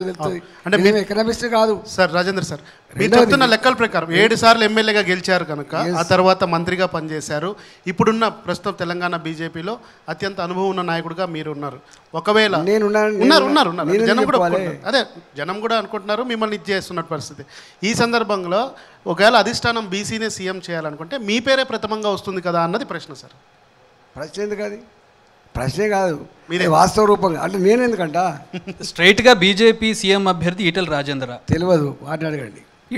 అంటే మేము ఎకనామిస్ట్ కాదు సార్. రాజేంద్ర సార్, మీరు చెప్తున్న లెక్కల ప్రకారం 7 సార్లు ఎమ్మెల్యేగా గెలిచారు కనుక ఆ తర్వాత మంత్రిగా పనిచేశారు. ఇప్పుడున్న ప్రస్తుతం తెలంగాణ బీజేపీలో అత్యంత అనుభవం ఉన్న నాయకుడిగా మీరు ఉన్నారు. ఒకవేళ ఉన్నారు జనం కూడా అదే జనం కూడా అనుకుంటున్నారు మిమ్మల్ని ఇది చేస్తున్న పరిస్థితి. ఈ సందర్భంలో ఒకవేళ అధిష్టానం బీసీనే సీఎం చేయాలనుకుంటే మీ పేరే ప్రథమంగా వస్తుంది కదా అన్నది ప్రశ్న సార్. ప్రశ్న ఎందుకు? అది ప్రశ్నే కాదు, మీరే వాస్తవ రూపంగా. అంటే నేను ఎందుకంట స్ట్రైట్గా బీజేపీ సీఎం అభ్యర్థి ఈటెల రాజేంద్ర తెలియదు, వాటిని అడగండి.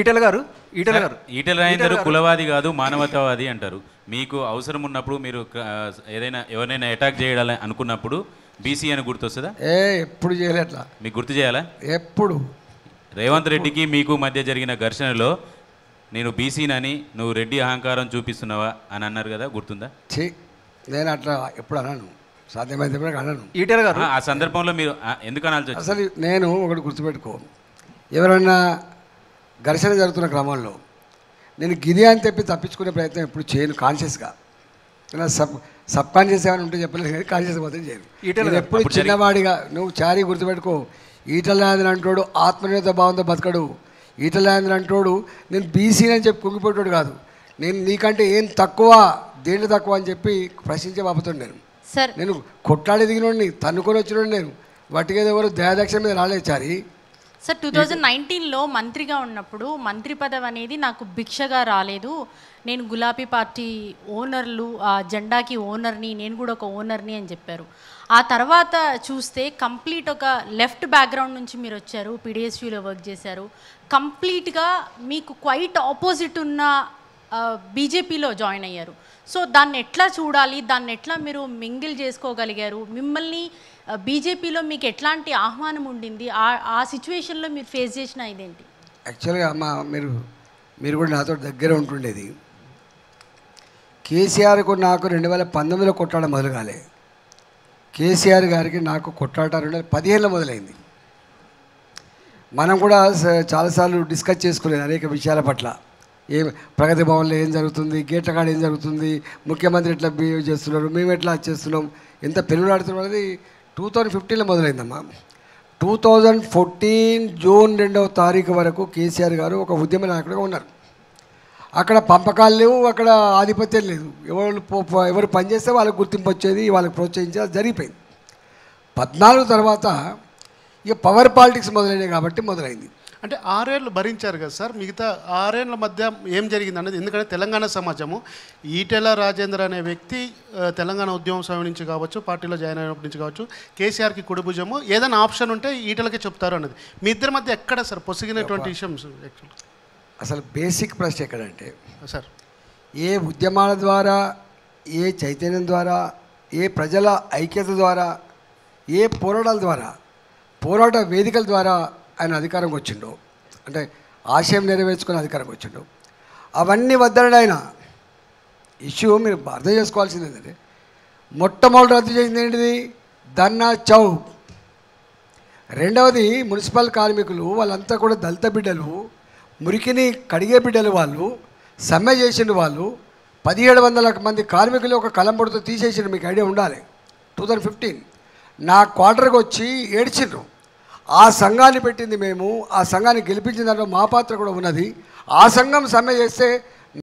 ఈటెల రాజేందర్ కులవాది కాదు మానవతావాది అంటారు. మీకు అవసరం ఉన్నప్పుడు మీరు ఎవరైనా అటాక్ చేయాలని అనుకున్నప్పుడు బీసీ అని గుర్తొస్తుందా? ఎప్పుడు చేయలే అట్లా. మీకు గుర్తు చేయాలా? ఎప్పుడు రేవంత్ రెడ్డికి మీకు మధ్య జరిగిన ఘర్షణలో నేను బీసీనని నువ్వు రెడ్డి అహంకారం చూపిస్తున్నావా అని అన్నారు కదా, గుర్తుందా? నేను అట్లా ఎప్పుడు అన్నాను, సాధ్యమైతే అన్నాను. ఈటెల గారు ఆ సందర్భంలో మీరు ఎందుకు అనాల్సి వచ్చింది? అసలు నేను ఒకటి గుర్తుపెట్టుకో, ఎవరన్నా ఘర్షణ జరుగుతున్న క్రమంలో నేను గిది అని చెప్పి తప్పించుకునే ప్రయత్నం ఎప్పుడు చేయను కాన్షియస్గా. సబ్ కాన్షియస్ ఏమైనా ఉంటే చెప్పలేదు కానీ కాన్షియస్ మాత్రం చేయను. ఎప్పుడు చిన్నవాడిగా నువ్వు చారీ గుర్తుపెట్టుకో, ఈటెల రాజేంద్ర అంటాడు ఆత్మనిర్భర భావంతో బతకడు. ఈటెల రాజేంద్ర అంటాడు నేను బీసీని అని చెప్పి కుంగిపోయేటోడు కాదు. నేను నీకంటే ఏం తక్కువ, దేంట్లో తక్కువ అని చెప్పి ప్రశ్నించే బాబుతాడు. నేను కొట్లాడి దిగినోడిని, తన్నుకొని వచ్చినోడు. నేను వాటికేదో ఎవరు దయాదక్ష మీద రాలేదు చారి. సార్ 2019లో మంత్రిగా ఉన్నప్పుడు మంత్రి పదవి అనేది నాకు భిక్షగా రాలేదు. నేను గులాబీ పార్టీ ఓనర్లు ఆ జెండాకి ఓనర్ని, నేను కూడా ఒక ఓనర్ని అని చెప్పారు. ఆ తర్వాత చూస్తే కంప్లీట్ ఒక లెఫ్ట్ బ్యాక్గ్రౌండ్ నుంచి మీరు వచ్చారు, పీడిఎస్యూలో వర్క్ చేశారు. కంప్లీట్గా మీకు క్వైట్ ఆపోజిట్ ఉన్న బీజేపీలో జాయిన్ అయ్యారు. సో దాన్ని ఎట్లా చూడాలి, దాన్ని ఎట్లా మీరు మింగిల్ చేసుకోగలిగారు? మిమ్మల్ని బీజేపీలో మీకు ఎట్లాంటి ఆహ్వానం ఉండింది? ఆ సిచ్యువేషన్లో మీరు ఫేస్ చేసిన ఇదేంటి? యాక్చువల్గా అమ్మ మీరు కూడా నాతో దగ్గర ఉంటుండేది. కేసీఆర్కు నాకు 2019లో కొట్లాడ మొదలు కాలే. కేసీఆర్ గారికి నాకు కొట్లాట 2015లో మొదలైంది. మనం కూడా చాలాసార్లు డిస్కస్ చేసుకోలేదు అనేక విషయాల పట్ల. ప్రగతి భవన్లో ఏం జరుగుతుంది, గేట్ల కాడ ఏం జరుగుతుంది, ముఖ్యమంత్రి ఎట్లా బిహేవ్ చేస్తున్నారు, మేము ఎట్లా చేస్తున్నాం, ఎంత పెనుగులాడుతున్నాం అనేది 2015లో మొదలైందమ్మా. 2014 జూన్ 2వ తారీఖు వరకు కేసీఆర్ గారు ఒక ఉద్యమ నాయకుడిగా ఉన్నారు. అక్కడ పంపకాలు లేవు, అక్కడ ఆధిపత్యం లేదు. ఎవరు పనిచేస్తే వాళ్ళకి గుర్తింపు వచ్చేది, వాళ్ళకి ప్రోత్సహించేది జరిగిపోయింది. 14 తర్వాత ఇక పవర్ పాలిటిక్స్ మొదలైనవి కాబట్టి మొదలైంది. అంటే 6 ఏళ్ళు భరించారు కదా సార్, మిగతా 6 ఏళ్ళ మధ్య ఏం జరిగింది అనేది. ఎందుకంటే తెలంగాణ సమాజము ఈటెల రాజేందర్ అనే వ్యక్తి తెలంగాణ ఉద్యమం సమయం నుంచి కావచ్చు, పార్టీలో జాయిన్ అయినప్పటి నుంచి కావచ్చు, కేసీఆర్కి కుడిభుజము, ఏదైనా ఆప్షన్ ఉంటే ఈటెలకే చెప్తారు అన్నది. మీ ఇద్దరి మధ్య ఎక్కడ సార్ పొసిగినటువంటి విషయం? అసలు బేసిక్ ప్రశ్న ఎక్కడంటే సార్, ఏ ఉద్యమాల ద్వారా, ఏ చైతన్యం ద్వారా, ఏ ప్రజల ఐక్యత ద్వారా, ఏ పోరాటాల ద్వారా, పోరాట వేదికల ద్వారా ఆయన అధికారంకి వచ్చిండు, అంటే ఆశయం నెరవేర్చుకుని అధికారంకి వచ్చిండు. అవన్నీ వద్దడు ఆయన. ఇష్యూ మీరు అర్థం చేసుకోవాల్సింది ఏంటంటే, మొట్టమొదటి రద్దు చేసింది ఏంటిది? ధర్నా చౌక్. రెండవది మున్సిపల్ కార్మికులు వాళ్ళంతా కూడా దళిత బిడ్డలు, మురికిని కడిగే బిడ్డలు, వాళ్ళు సమ్మె చేసిండు. వాళ్ళు 1700 మంది కార్మికులు ఒక కలంబొడితో తీసేసిండు. మీకు ఐడియా ఉండాలి. 2015 నా క్వార్టర్కి వచ్చి ఏడ్చిండ్రు. ఆ సంఘాన్ని పెట్టింది మేము, ఆ సంఘాన్ని గెలిపించిన దాంట్లో మా పాత్ర కూడా ఉన్నది. ఆ సంఘం సమ్మె చేస్తే